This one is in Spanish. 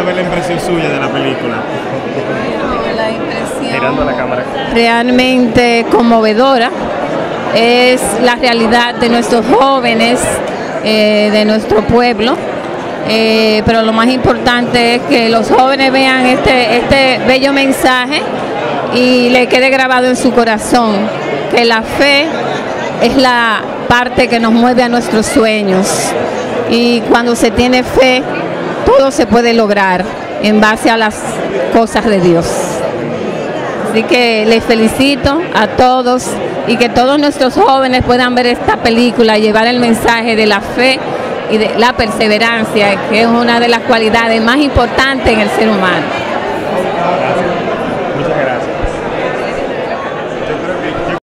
saber la impresión suya de la película. La impresión Mirando a la cámara. realmente conmovedora es la realidad de nuestros jóvenes, de nuestro pueblo. Pero lo más importante es que los jóvenes vean este bello mensaje y le quede grabado en su corazón que la fe es la parte que nos mueve a nuestros sueños, y cuando se tiene fe todo se puede lograr en base a las cosas de Dios. Así que les felicito a todos y que todos nuestros jóvenes puedan ver esta película y llevar el mensaje de la fe y de la perseverancia, que es una de las cualidades más importantes en el ser humano.